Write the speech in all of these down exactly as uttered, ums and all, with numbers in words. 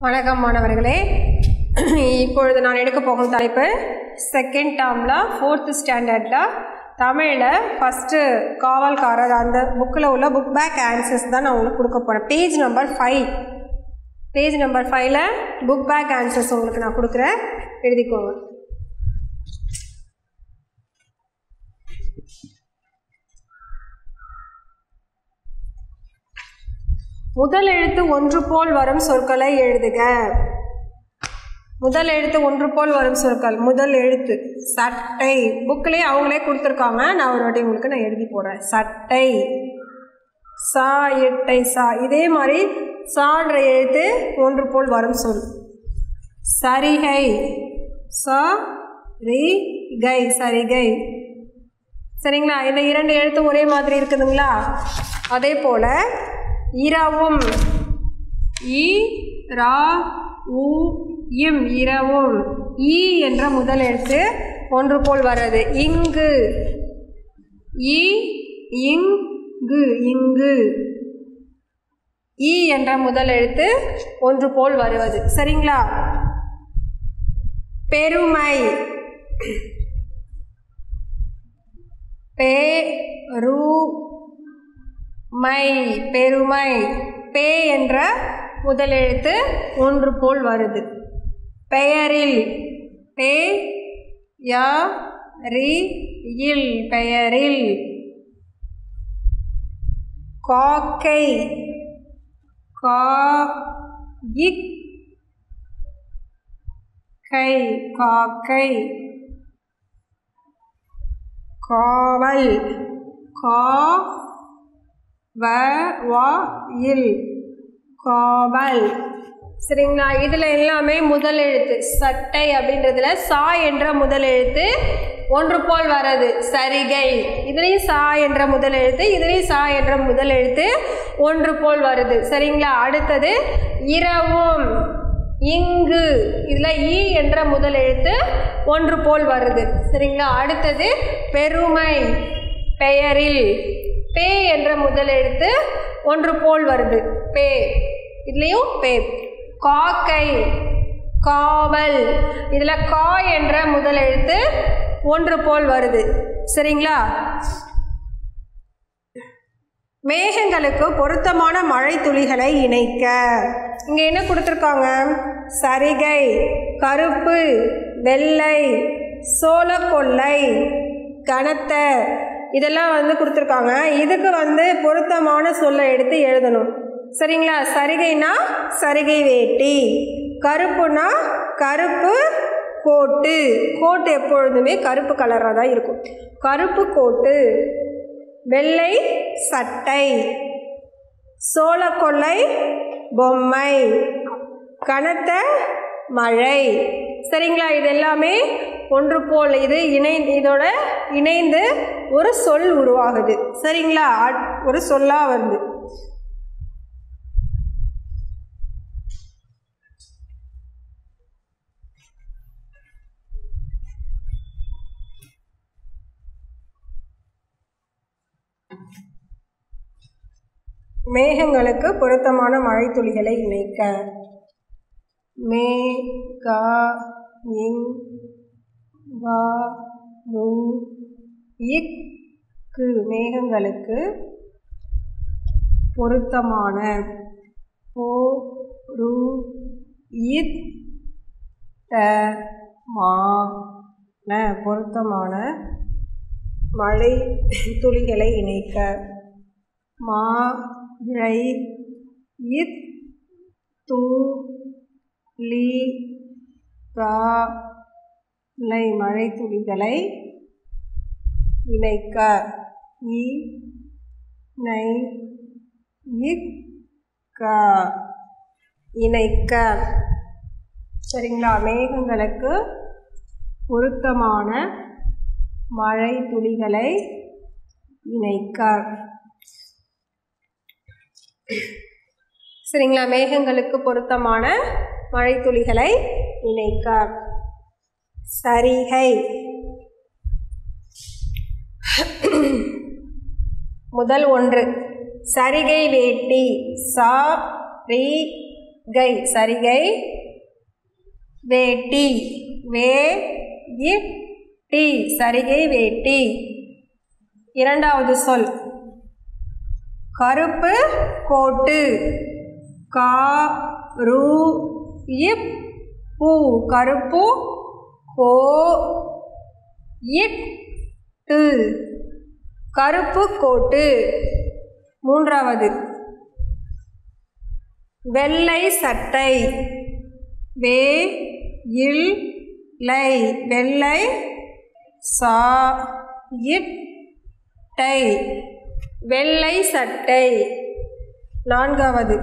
வணக்கம் மாணவர்களே, இப்பொழுது நான் எடுக்க போகும் தலைப்பு செகண்ட் டேர்மில் ஃபோர்த் ஸ்டாண்டர்டில் தமிழில் ஃபஸ்ட்டு காவல்காரர் அந்த புக்கில் உள்ள புக் பேக் ஆன்சர்ஸ் தான் நான் உங்களுக்கு கொடுக்க போகிறேன். Page number five page number ஃபைவ்ல புக் பேக் ஆன்சர்ஸ் உங்களுக்கு நான் கொடுக்குறேன், எழுதிக்கோங்க. முதல் எழுத்து ஒன்று போல் வரும் சொற்களை எழுதுக. முதல் எழுத்து ஒன்று போல் வரும் சொற்கள். முதல் எழுத்து சட்டை. புக்கிலே அவங்களே கொடுத்துருக்காங்க, நான் ஒரு வாட்டி உங்களுக்கு நான் எழுதி போடுறேன். சட்டை, சா, எட்டை, சா. இதே மாதிரி சான்ற எழுத்து ஒன்று போல் வரும் சொல். சரிகை, சா ரி கை, சரிகை. சரிங்களா? இந்த இரண்டு எழுத்து ஒரே மாதிரி இருக்குதுங்களா? அதே போல் இரவும், இ ரா உ இம், இரவும். ஈ என்ற முதல் எழுத்து ஒன்று போல் வர்றது. இங்கு, இ இங்கு, இங்கு. ஈ என்ற முதல் எழுத்து ஒன்று போல் வருவது. சரிங்களா? பெருமை, பே ரு மை, பெருமை. பே என்ற முதல் எழுத்து ஒன்று போல் வருது. பெயரில், பே யா ரி இல், பெயரில். காக்கை, கா இக் கை, காக்கை. காவல், கா வ வா இல், காவல். சரிங்களா? இதில் எல்லாமே முதல் எழுத்து. சட்டை அப்படின்றதுல சா என்ற முதல் எழுத்து ஒன்று போல் வர்றது. சரிகை, இதுலேயும் சா என்ற முதல் எழுத்து, இதுலேயும் சா என்ற முதல் எழுத்து ஒன்று போல் வருது. சரிங்களா? அடுத்தது இரவும், இங்கு. இதில் ஈ என்ற முதல் எழுத்து ஒன்று போல் வருது. சரிங்களா? அடுத்தது பெருமை, பெயரில். பே என்ற முதல் எழுத்து ஒன்று போல் வருது. பே, இதுலேயும் பே. காக்கை, காவல். இதில் கா என்ற முதல் எழுத்து ஒன்று போல் வருது. சரிங்களா? மேகங்களுக்கு பொருத்தமான மழை துளிகளை இணைக்க. இங்கே என்ன கொடுத்துருக்காங்க? சரிகை, கருப்பு, வெள்ளை, சோளக்கொல்லை, கனத்த, இதெல்லாம் வந்து கொடுத்துருக்காங்க. இதுக்கு வந்து பொருத்தமான சொல்லை எடுத்து எழுதணும். சரிங்களா? சரிகைனா சரிகை வேட்டி, கருப்புனா கருப்பு கோட்டு. கோட்டு எப்பொழுதுமே கருப்பு கலராக தான் இருக்கும். கருப்பு கோட்டு. வெள்ளை சட்டை, சோளக்கொல்லை பொம்மை, கனத்த மழை. சரிங்களா? இது எல்லாமே ஒன்று போல் இது இணை இதோட இணைந்து ஒரு சொல் உருவாகுது. சரிங்களா? ஒரு சொல்லாக வருது. மேகங்களுக்கு பொருத்தமான மழை துளிகளை இணைக்க. மே கா இங் வா ரு இக் கு, மேகங்களுக்கு பொருத்தமான. போ ரு இத் த மா ந, பொருத்தமான மழை துளிகளை இணைக்க. மா ழை இத் து லி கா லை, மழை துளிகளை இணைக்க. இ நை இக் க, இணைக்க. சரிங்களா? மேகங்களுக்கு பொருத்தமான மழை துளிகளை இணைக்க. சரிங்களா? மேகங்களுக்கு பொருத்தமான மழை துளிகளை இணைக்க. சரிகை. முதல் ஒன்று சரிகை வேட்டி. சா ரி கை சரிகை வேட்டி வே இ டி சரிகை வேட்டி. இரண்டாவது சொல் கருப்பு கோட்டு கா ரு இப் பூ கருப்பு கோ இட் டு கருப்பு கோட்டு. மூன்றாவது வெள்ளை சட்டை வே இல் லை வெள்ளை சா இட் டை வெள்ளை சட்டை. நான்காவது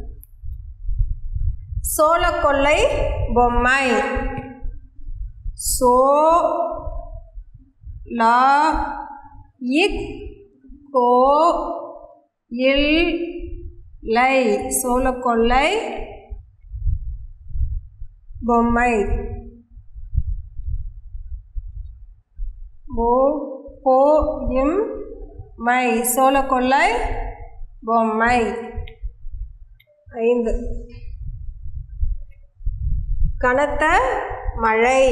சோளக்கொல்லை பொம்மை சோ லா இக் கோ இல் லை சோளக்கொல்லை பொம்மை. போ போ இம் மை சோளக்கொல்லை பொம்மை. ஐந்து கனத்த மழை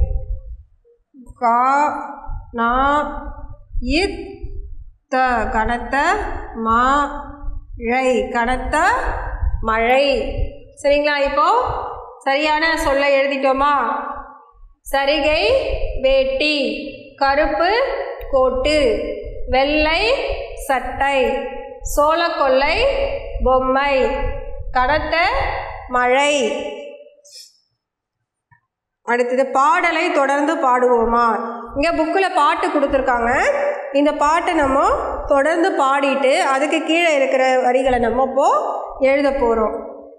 கா நா இத் த கனத்த மா ழை கனத்த மழை. சரிங்களா? இப்போ சரியான சொல்ல எழுதிட்டோமா? சரிகை வேட்டி கருப்பு கோட்டு வெள்ளை சட்டை சோளக்கொல்லை பொம்மை கனத்த மழை. அடுத்தது பாடலை தொடர்ந்து பாடுவோமா? இங்கே புக்கில் பாட்டு கொடுத்துருக்காங்க. இந்த பாட்டை நம்ம தொடர்ந்து பாடிட்டு அதுக்கு கீழே இருக்கிற வரிகளை நம்ம இப்போது எழுத போகிறோம்.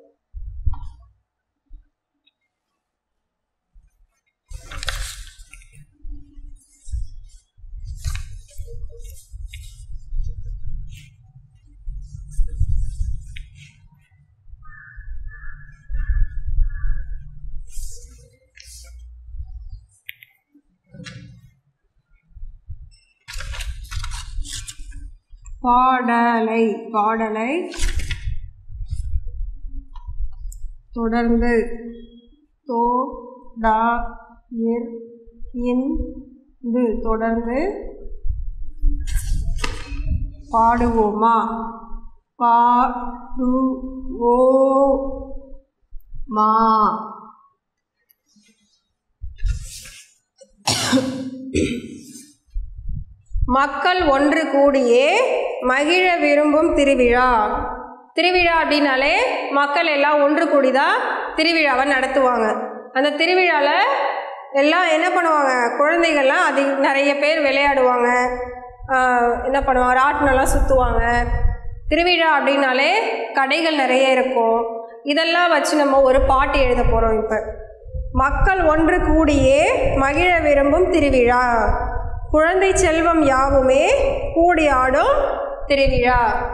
பாடலை பாடலை தொடர்ந்து தோ டா இர் இந்து தொடர்ந்து பாடுவோமா? பா டு ஓ மா மக்கள் ஒன்று கூடியே மகிழ விரும்பும் திருவிழா. திருவிழா அப்படின்னாலே மக்கள் எல்லாம் ஒன்று கூடி தான் திருவிழாவை நடத்துவாங்க. அந்த திருவிழாவில் எல்லாம் என்ன பண்ணுவாங்க, குழந்தைகள்லாம் அது நிறைய பேர் விளையாடுவாங்க, என்ன பண்ணுவாங்க, ராட்டினெல்லாம் சுற்றுவாங்க. திருவிழா அப்படின்னாலே கடைகள் நிறைய இருக்கும். இதெல்லாம் வச்சு நம்ம ஒரு பாட்டு எழுத போகிறோம். இப்போ மக்கள் ஒன்று கூடியே மகிழ விரும்பும் திருவிழா குழந்தை செல்வம் யாவுமே கூடி ஆடும் திருவிழா.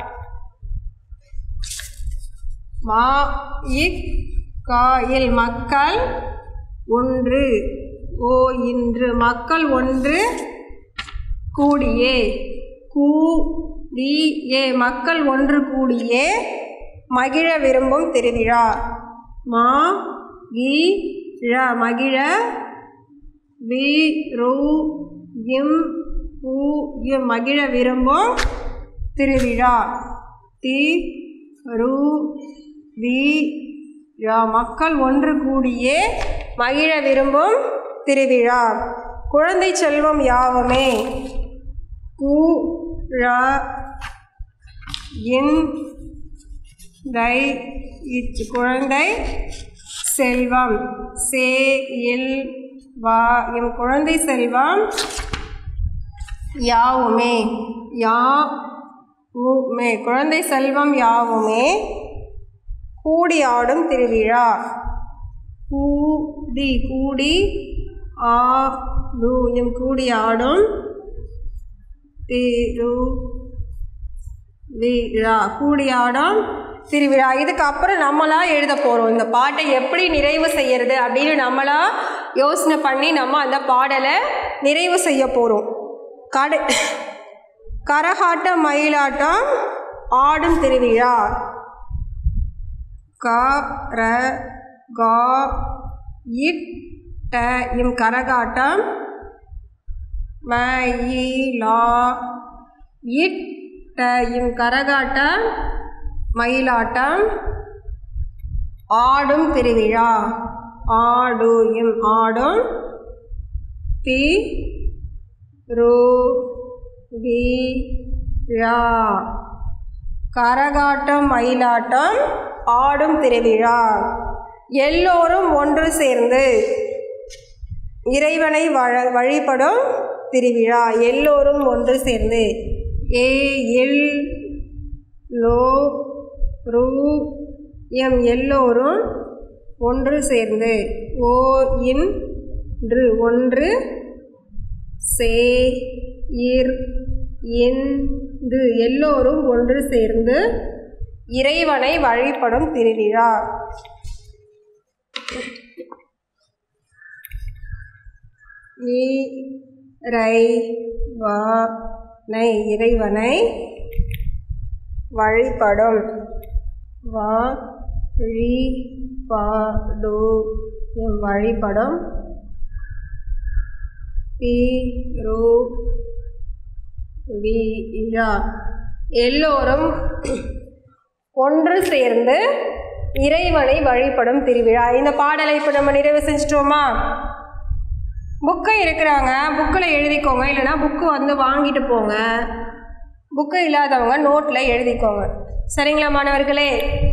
மா இக் காயில் மக்கள் ஒன்று ஓ இன்று மக்கள் ஒன்று கூடியே கூ டி ஏ மக்கள் ஒன்று கூடியே மகிழ விரும்பும் திருவிழா. மா கி ழ மகிழ வி ரு இம் பூ இம் மகிழ விரும்பும் திருவிழா. தி ரு வி ழ மக்கள் ஒன்று கூடியே மகிழ விரும்பும் திருவிழா. குழந்தை செல்வம் யாவுமே கு ழ இன் தை இச் குழந்தை செல்வம் சே இல் வா எம் குழந்தை செல்வம் யாவுமே யா உமே குழந்தை செல்வம் யாவுமே கூடி ஆடும் திருவிழா. கூடி கூடி ஆ டு எம் கூடி ஆடும் திரு விழா கூடி ஆடும் திருவிழா. இதுக்கப்புறம் நம்மளா எழுத போகிறோம். இந்த பாட்டை எப்படி நிறைவு செய்யறது அப்படின்னு நம்மளா யோசனை பண்ணி நம்ம அந்த பாடலை நிறைவு செய்ய போகிறோம். கடை கரகாட்டம் மயிலாட்டம் ஆடும் திருவிழா க ர க இட் ட இம் கரகாட்டம் ம இ லா இட் ட இம் கரகாட்டம் மயிலாட்டம் ஆடும் திருவிழா ஆடு இம் ஆடும் பி ரு வி ழா கரகாட்டம் மயிலாட்டம் ஆடும் திருவிழா. எல்லோரும் ஒன்று சேர்ந்து இறைவனை வழ வழிபடும் திருவிழா. எல்லோரும் ஒன்று சேர்ந்து ஏ எல் லோ ரு எம் எல்லோரும் ஒன்று சேர்ந்து ஓ இன் று ஒன்று சே இர் இந்து எல்லோரும் ஒன்று சேர்ந்து இறைவனை வழிபடும் திருவிழா. இறைவனை இறைவனை வழிபடும் வழிபாடு எம் வழிபடும் பீரு விழா எல்லோரும் ஒன்று சேர்ந்து இறைவனை வழிபடும் திருவிழா. இந்த பாடலை இப்போ நம்ம நிறைவு செஞ்சிட்டோமா? புக்கை இருக்கிறாங்க புக்கில் எழுதிக்கோங்க, இல்லைனா புக்கு வந்து வாங்கிட்டு போங்க. புக்கு இல்லாதவங்க நோட்டில் எழுதிக்கோங்க. சரிங்களா மாணவர்களே?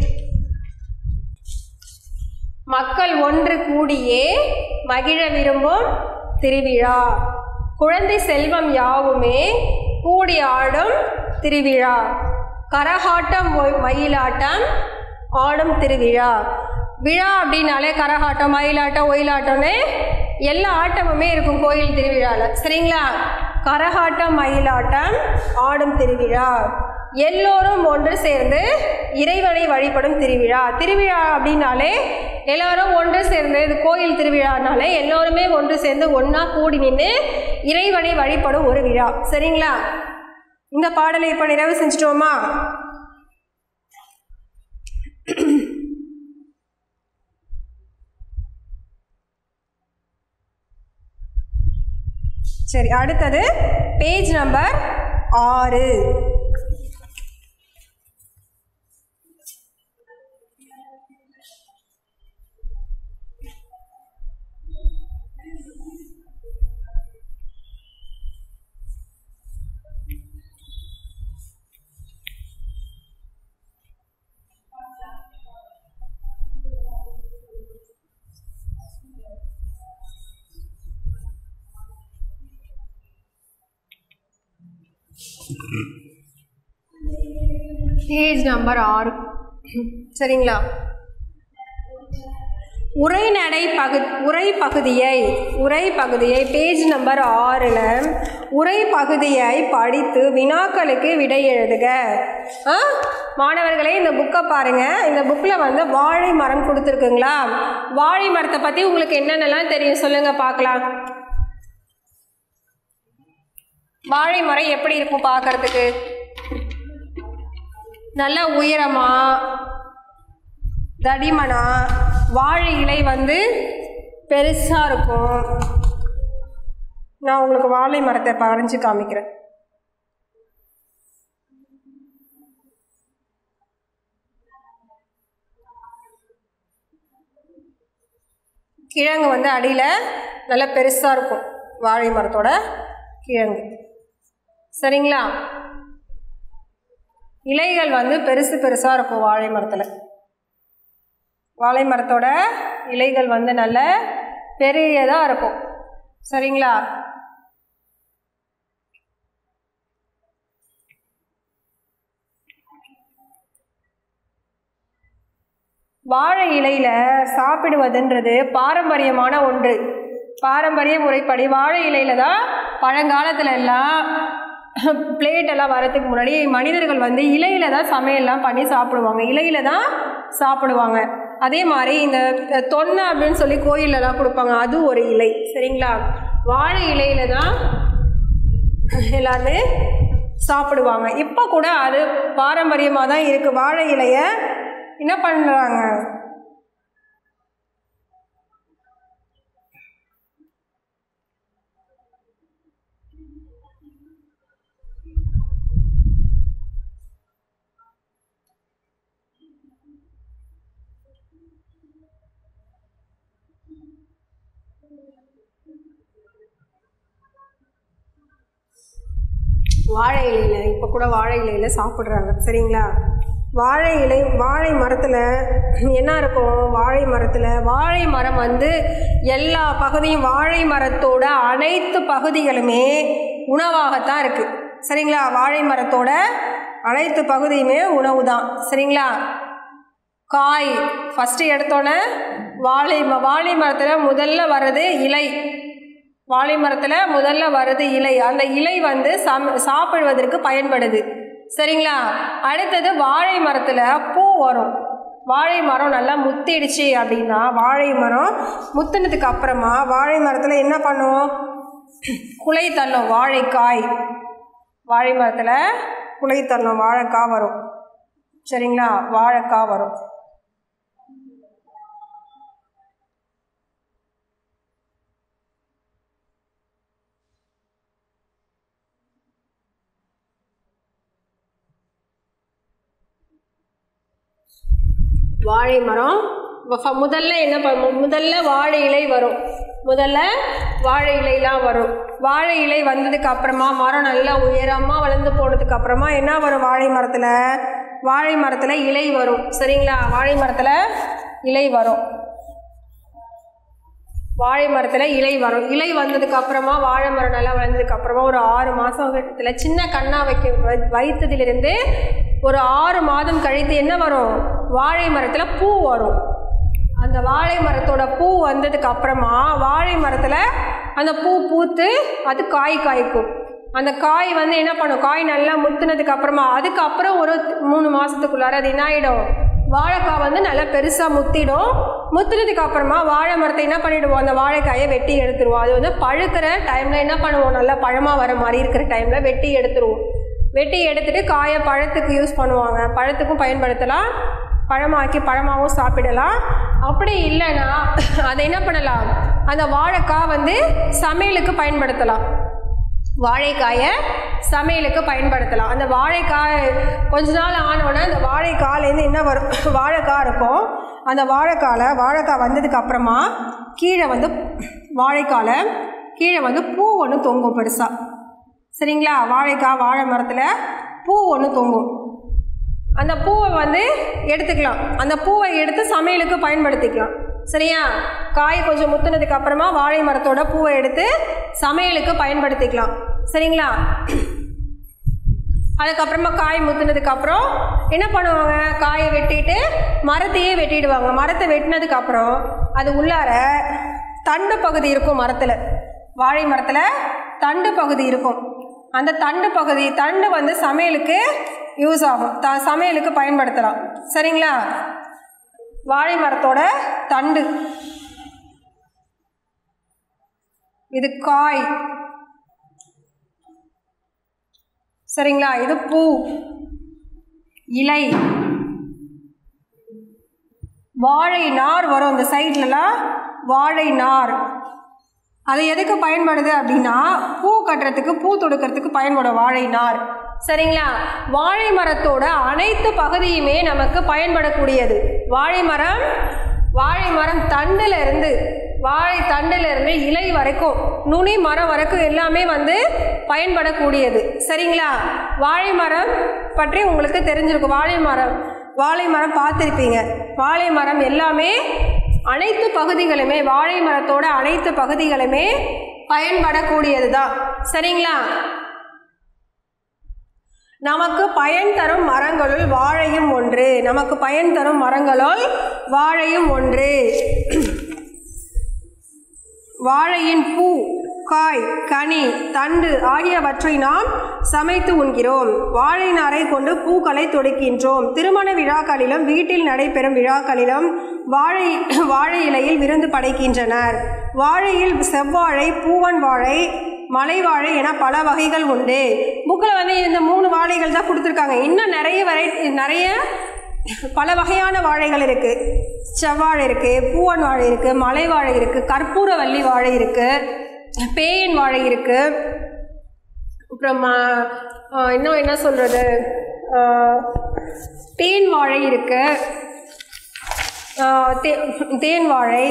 மக்கள் ஒன்று கூடியே மகிழ விரும்பும் திருவிழா. குழந்தை செல்வம் யாவுமே கூடி ஆடும் திருவிழா. கரகாட்டம் மயிலாட்டம் ஆடும் திருவிழா. விழா அப்படின்னாலே கரகாட்டம் மயிலாட்டம் ஒயிலாட்டம்னு எல்லா ஆட்டமுமே இருக்கும் கோயில் திருவிழாவில். சரிங்களா? கரகாட்டம் மயிலாட்டம் ஆடும் திருவிழா. எல்லோரும் ஒன்று சேர்ந்து இறைவனை வழிபடும் திருவிழா. திருவிழா அப்படின்னாலே எல்லோரும் ஒன்று சேர்ந்து, இது கோயில் திருவிழானாலே எல்லோருமே ஒன்று சேர்ந்து ஒன்றா கூடி நின்று இறைவனை வழிபடும் ஒரு விழா. சரிங்களா? இந்த பாடலை இப்போ நிறைவு செஞ்சிட்டோமா? சரி, அடுத்தது பேஜ் நம்பர் ஆறு. பேஜ் நம்பர் ஆறு. சரிங்களா? உரைநடை பகு உரை பகுதியை உரை பகுதியை பேஜ் நம்பர் ஆறில் உரை பகுதியை படித்து வினாக்களுக்கு விடை எழுதுக. ஆ மாணவர்களே, இந்த புக்கை பாருங்கள். இந்த புக்கில் வந்து வாழை மரம் கொடுத்துருக்குங்களா? வாழை மரத்தை பற்றி உங்களுக்கு என்னென்னலாம் தெரியும் சொல்லுங்கள் பார்க்கலாம். வாழை மரம் எப்படி இருக்கும் பார்க்கறதுக்கு? நல்ல உயரமா, தடிமனா, வாழை இலை வந்து பெருசாக இருக்கும். நான் உங்களுக்கு வாழை மரத்தை வரைஞ்சி காமிக்கிறேன். கிழங்கு வந்து அடியில் நல்லா பெருசாக இருக்கும் வாழை மரத்தோட கிழங்கு. சரிங்களா? இலைகள் வந்து பெருசு பெருசாக இருக்கும் வாழை மரத்தில். வாழை மரத்தோட இலைகள் வந்து நல்ல பெரியதாக இருக்கும். சரிங்களா? வாழை இலையில் சாப்பிடுவதுன்றது பாரம்பரியமான ஒன்று. பாரம்பரிய முறைப்படி வாழை இலையில் தான் பழங்காலத்தில் எல்லாம் பிளேட்டெல்லாம் வரதுக்கு முன்னாடி மனிதர்கள் வந்து இலையில தான் சமையல்லாம் பண்ணி சாப்பிடுவாங்க. இலையில தான் சாப்பிடுவாங்க. அதே மாதிரி இந்த தொன்னை அப்படின்னு சொல்லி கோயிலெல்லாம் கொடுப்பாங்க, அது ஒரு இலை. சரிங்களா? வாழை இலையில தான் எல்லாருமே சாப்பிடுவாங்க. இப்போ கூட அது பாரம்பரியமாக தான் இருக்குது. வாழை இலையை என்ன பண்ணுறாங்க? வாழை இலையில் இப்போ கூட வாழை இலையில் சாப்பிட்றாங்க. சரிங்களா? வாழை இலை வாழை மரத்தில் என்ன இருக்கும்? வாழை மரத்தில் வாழை மரம் வந்து எல்லா பகுதியும் வாழை மரத்தோட அனைத்து பகுதிகளுமே உணவாகத்தான் இருக்குது. சரிங்களா? வாழை மரத்தோட அனைத்து பகுதியுமே உணவு தான். சரிங்களா? காய் ஃபஸ்ட்டு எடுத்தோன்னே வாழை வாழை மரத்தில் முதல்ல வர்றது இலை. வாழை மரத்தில் முதல்ல வருது இலை. அந்த இலை வந்து சம் சாப்பிடுவதற்கு பயன்படுது. சரிங்களா? அடுத்தது வாழை மரத்தில் பூ வரும். வாழை மரம் நல்லா முத்திடுச்சு அப்படின்னா, வாழை மரம் முத்தினதுக்கு அப்புறமா வாழை மரத்தில் என்ன பண்ணுவோம்? குலை தள்ளும் வாழைக்காய். வாழை மரத்தில் குலை தள்ளும் வாழைக்காய் வரும். சரிங்களா? வாழைக்காய் வரும். வாழை மரம் முதல்ல என்ன பண்ண முதல்ல வாழை இலை வரும். முதல்ல வாழை இலைலாம் வரும். வாழை இலை வந்ததுக்கு அப்புறமா மரம் நல்லா உயரமாக வளர்ந்து போனதுக்கு அப்புறமா என்ன வரும்? வாழை மரத்தில் வாழை மரத்தில் இலை வரும். சரிங்களா? வாழை மரத்தில் இலை வரும். வாழை மரத்தில் இலை வரும். இலை வந்ததுக்கு அப்புறமா வாழை மரம் நல்லா வளர்ந்ததுக்கு அப்புறமா ஒரு ஆறு மாதம் கட்டத்தில் சின்ன கண்ணா வைக்க வைத்ததிலிருந்து ஒரு ஆறு மாதம் கழித்து என்ன வரும்? வாழை மரத்தில் பூ வரும். அந்த வாழை மரத்தோட பூ வந்ததுக்கு அப்புறமா வாழை மரத்தில் அந்த பூ பூத்து அது காய் காய்க்கும். அந்த காய் வந்து என்ன பண்ணும்? காய் நல்லா முத்துனதுக்கு அப்புறமா அதுக்கப்புறம் ஒரு மூணு மாதத்துக்குள்ளார அது என்ன ஆகிடும்? வாழைக்காய் வந்து நல்லா பெருசாக முத்திடும். முத்துனதுக்கு அப்புறமா வாழை மரத்தை என்ன பண்ணிவிடுவோம்? அந்த வாழைக்காயை வெட்டி எடுத்துருவோம். அது வந்து பழுக்கிற டைமில் என்ன பண்ணுவோம்? நல்லா பழமாக வர மாதிரி இருக்கிற டைமில் வெட்டி எடுத்துருவோம். வெட்டி எடுத்துகிட்டு காயை பழத்துக்கு யூஸ் பண்ணுவாங்க. பழத்துக்கும் பயன்படுத்தலாம். பழமாக்கி பழமாகவும் சாப்பிடலாம். அப்படி இல்லைன்னா அதை என்ன பண்ணலாம்? அந்த வாழைக்காய் வந்து சமையலுக்கு பயன்படுத்தலாம். வாழைக்காயை சமையலுக்கு பயன்படுத்தலாம். அந்த வாழைக்காய் கொஞ்ச நாள் ஆனவுடனே அந்த வாழைக்காயிலேருந்து என்ன வரும்? வாழைக்காய் இருக்கும். அந்த வாழைக்காயில் வாழைக்காய் வந்ததுக்கு அப்புறமா கீழே வந்து வாழைக்காயில் கீழே வந்து பூ ஒன்று தொங்கும் பெருசாக. சரிங்களா? வாழைக்காய் வாழை மரத்தில் பூ ஒன்று தொங்கும். அந்த பூவை வந்து எடுத்துக்கலாம். அந்த பூவை எடுத்து சமையலுக்கு பயன்படுத்திக்கலாம். சரியா? காய் கொஞ்சம் முத்துனதுக்கு அப்புறமா வாழை மரத்தோட பூவை எடுத்து சமையலுக்கு பயன்படுத்திக்கலாம். சரிங்களா? அதுக்கப்புறமா காய் முத்துனதுக்கு அப்புறம் என்ன பண்ணுவாங்க? காயை வெட்டிட்டு மரத்தையே வெட்டிடுவாங்க. மரத்தை வெட்டினதுக்கு அப்புறம் அது உள்ளார தண்டு பகுதி இருக்கும். மரத்தில் வாழை மரத்தில் தண்டு பகுதி இருக்கும். அந்த தண்டு பகுதி தண்டு வந்து சமையலுக்கு யூஸ் ஆகும். த சமையலுக்கு பயன்படுத்தலாம். சரிங்களா? வாழை மரத்தோட தண்டு இது காய். சரிங்களா? இது பூ, இலை, வாழை நார் வரும். இந்த சைட்லலாம் வாழை நார். அது எதுக்கு பயன்படுது அப்படின்னா பூ கட்டுறதுக்கு பூ தொடுக்கிறதுக்கு பயன்படும் வாழை நார். சரிங்களா? வாழை மரத்தோட அனைத்து பகுதியுமே நமக்கு பயன்படக்கூடியது. வாழை மரம் வாழை மரம் தண்டுல இருந்து வாழை தண்டுல இருந்து இலை வரைக்கும் நுனி மரம் வரைக்கும் எல்லாமே வந்து பயன்படக்கூடியது. சரிங்களா? வாழை மரம் பற்றி உங்களுக்கு தெரிஞ்சிருக்கும். வாழை மரம் வாழை மரம் பார்த்துருப்பீங்க. வாழை மரம் எல்லாமே அனைத்து பகுதிகளுமே வாழை மரத்தோட அனைத்து பகுதிகளுமே பயன்படக்கூடியது தான். சரிங்களா? நமக்கு பயன் தரும் மரங்களுள் வாழையும் ஒன்று. நமக்கு பயன் தரும் மரங்களுள் வாழையும் ஒன்று. வாழையின் பூ, காய், கனி, தண்டு ஆகியவற்றை நாம் சமைத்து உண்கிறோம். வாழை நாரை கொண்டு பூக்களை தொடுக்கின்றோம். திருமண விழாக்களிலும் வீட்டில் நடைபெறும் விழாக்களிலும் வாழை வாழை இலையில் விருந்து படைக்கின்றனர். வாழையில் செவ்வாழை, பூவன் வாழை, மலை வாழை என பல வகைகள் உண்டு. புக்கில் வந்து இந்த மூணு வாழைகள் தான் கொடுத்துருக்காங்க. இன்னும் நிறைய வெரைட்டி நிறைய பல வகையான வாழைகள் இருக்குது. செவ்வாழை இருக்குது, பூவன் வாழை இருக்குது, மலை வாழை இருக்குது, கற்பூரவல்லி வாழை இருக்குது, பேயன் வாழை இருக்குது. அப்புறம் இன்னும் என்ன சொல்கிறது, தேன் வாழை இருக்குது, தே தேன் வாழை,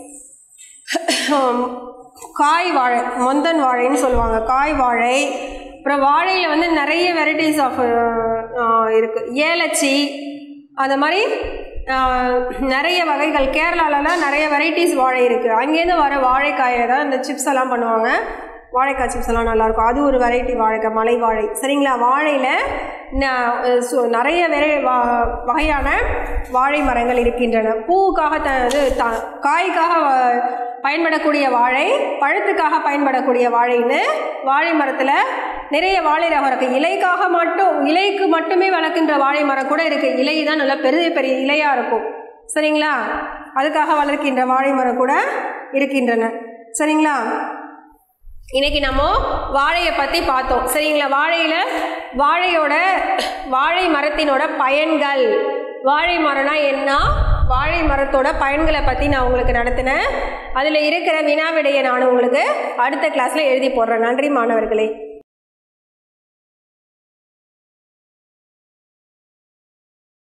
காய் வாழை, மொந்தன் வாழைன்னு சொல்லுவாங்க, காய் வாழை. அப்புறம் வாழையில் வந்து நிறைய வெரைட்டிஸ் ஆஃப் இருக்குது. ஏலச்சி, அந்த மாதிரி நிறைய வகைகள். கேரளாலலாம் நிறைய வெரைட்டிஸ் வாழை இருக்குது. அங்கேருந்து வர வாழைக்காயை தான் இந்த சிப்ஸ் எல்லாம் பண்ணுவாங்க. வாழைக்காய் சிப்ஸ் எல்லாம் நல்லாயிருக்கும். அது ஒரு வெரைட்டி வாழைக்காய், மலை வாழை. சரிங்களா? வாழையில் நிறைய வெரை வா வகையான வாழை மரங்கள் இருக்கின்றன. பூவுக்காக த இது த காய்க்காக பயன்படக்கூடிய வாழை, பழத்துக்காக பயன்படக்கூடிய வாழைன்னு வாழை மரத்தில் நிறைய வாழை ரகம் இருக்குது. இலைக்காக மட்டும் இலைக்கு மட்டுமே வளர்க்கின்ற வாழை மரம் கூட இருக்குது. இலை தான் நல்லா பெரிய பெரிய இலையாக இருக்கும். சரிங்களா? அதுக்காக வளர்க்கின்ற வாழை மரம் கூட இருக்கின்றன. சரிங்களா? இன்றைக்கி நம்ம வாழையை பற்றி பார்த்தோம். சரிங்களா? வாழையில் வாழையோட வாழை மரத்தினோட பயன்கள், வாழை மரம்னா என்ன, வாழை மரத்தோட பயன்களை பற்றி நான் உங்களுக்கு நடத்தினேன். அதில் இருக்கிற வினாவிடையை நான் உங்களுக்கு அடுத்த கிளாஸில் எழுதி போடுறேன். நன்றி மாணவர்களே.